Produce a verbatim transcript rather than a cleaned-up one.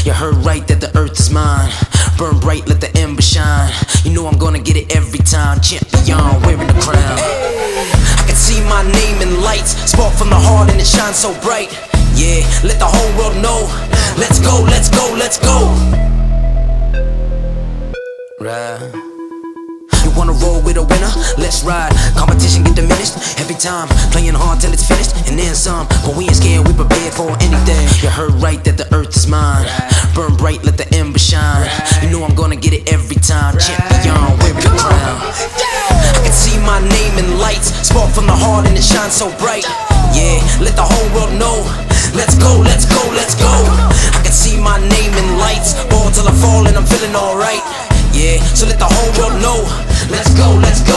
You heard right that the earth is mine. Burn bright, let the ember shine. You know I'm gonna get it every time. Champion, wearing the crown. I can see my name in lights, spark from the heart and it shines so bright. Yeah, let the whole world know. Let's go, let's go, let's go. Right. You wanna roll with a winner? Let's ride. Competition get diminished every time. Playing hard till it's finished and then some. But we ain't scared, we prepared for anything. You heard right that the earth is mine. Burn bright, let the ember shine. You know I'm gonna get it every time. Champion, wearing the crown. I can see my name in lights, spark from the heart and it shines so bright. Yeah, let the whole world know. Let's go, let's go, let's go. I can see my name in lights, ball till I fall and I'm feeling alright. Yeah, so let the whole world know. Let's go, let's go.